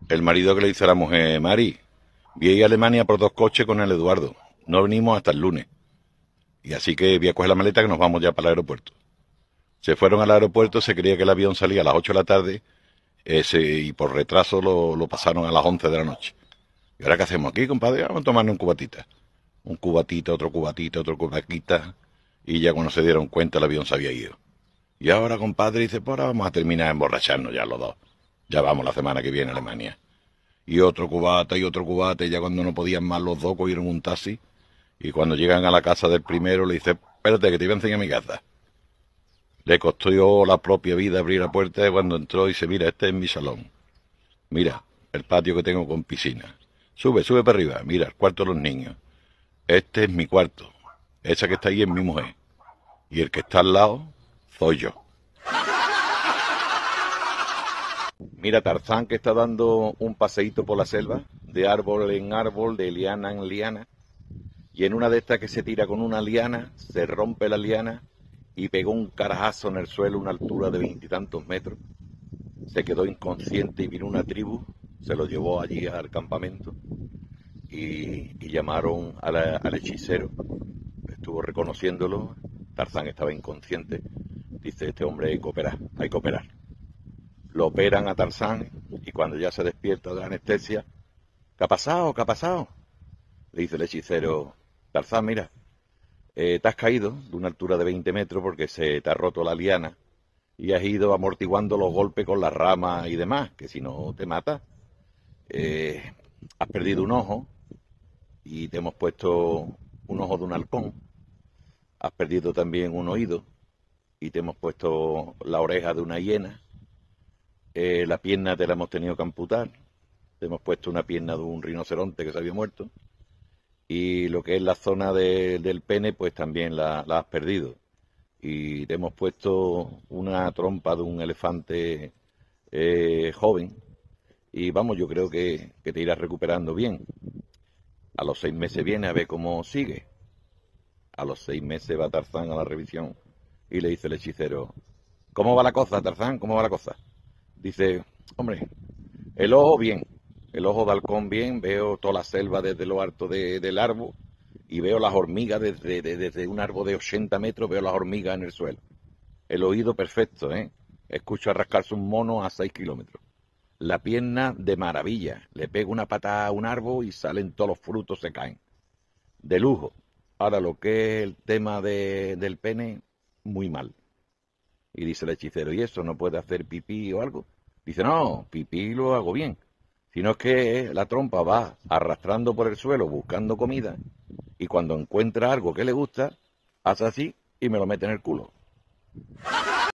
El marido que le dice a la mujer: Mari, voy a ir a Alemania por 2 coches con el Eduardo. No venimos hasta el lunes. Y así que voy a coger la maleta que nos vamos ya para el aeropuerto. Se fueron al aeropuerto, se creía que el avión salía a las 8 de la tarde y por retraso lo pasaron a las 11 de la noche. ¿Y ahora qué hacemos aquí, compadre? Vamos a tomarnos un cubatita. Un cubatita, otro cubatita, otro cubatita. Y ya cuando se dieron cuenta el avión se había ido. Y ahora, compadre, dice: pues ahora vamos a terminar de emborracharnos ya los dos. Ya vamos la semana que viene a Alemania. Y otro cubata y otro cubata, y ya cuando no podían más los dos cogieron un taxi. Y cuando llegan a la casa del primero le dice: espérate que te iba a enseñar mi casa. Le costó yo la propia vida abrir la puerta y cuando entró dice: mira, este es mi salón. Mira, el patio que tengo con piscina. Sube, sube para arriba. Mira, el cuarto de los niños. Este es mi cuarto. Esa que está ahí es mi mujer. Y el que está al lado soy yo. Mira, Tarzán que está dando un paseíto por la selva, de árbol en árbol, de liana en liana. Y en una de estas que se tira con una liana, se rompe la liana y pegó un carajazo en el suelo a una altura de 20 y tantos metros. Se quedó inconsciente y vino una tribu, se lo llevó allí al campamento y llamaron al hechicero. Estuvo reconociéndolo. Tarzán estaba inconsciente. Dice: este hombre hay que operar, hay que operar. Lo operan a Tarzán y cuando ya se despierta de la anestesia: ¿qué ha pasado? ¿Qué ha pasado? Le dice el hechicero: Tarzán, mira, te has caído de una altura de 20 metros porque se te ha roto la liana y has ido amortiguando los golpes con las ramas y demás, que si no te mata. Has perdido un ojo y te hemos puesto un ojo de un halcón. Has perdido también un oído y te hemos puesto la oreja de una hiena. La pierna te la hemos tenido que amputar. Te hemos puesto una pierna de un rinoceronte que se había muerto. Y lo que es la zona del pene, pues también la has perdido. Y te hemos puesto una trompa de un elefante joven. Y vamos, yo creo que te irás recuperando bien. A los 6 meses viene a ver cómo sigue. A los 6 meses va Tarzán a la revisión y le dice el hechicero: ¿cómo va la cosa, Tarzán? ¿Cómo va la cosa? Dice: hombre, el ojo bien, el ojo de halcón bien, veo toda la selva desde lo alto del árbol y veo las hormigas desde un árbol de 80 metros, veo las hormigas en el suelo. El oído perfecto, ¿eh? Escucho a rascarse un mono a 6 kilómetros. La pierna de maravilla, le pego una patada a un árbol y salen todos los frutos, se caen. De lujo. Ahora lo que es el tema del pene, muy mal. Y dice el hechicero: ¿y eso no puede hacer pipí o algo? Dice: no, pipí lo hago bien. Sino es que la trompa va arrastrando por el suelo buscando comida y cuando encuentra algo que le gusta, hace así y me lo mete en el culo.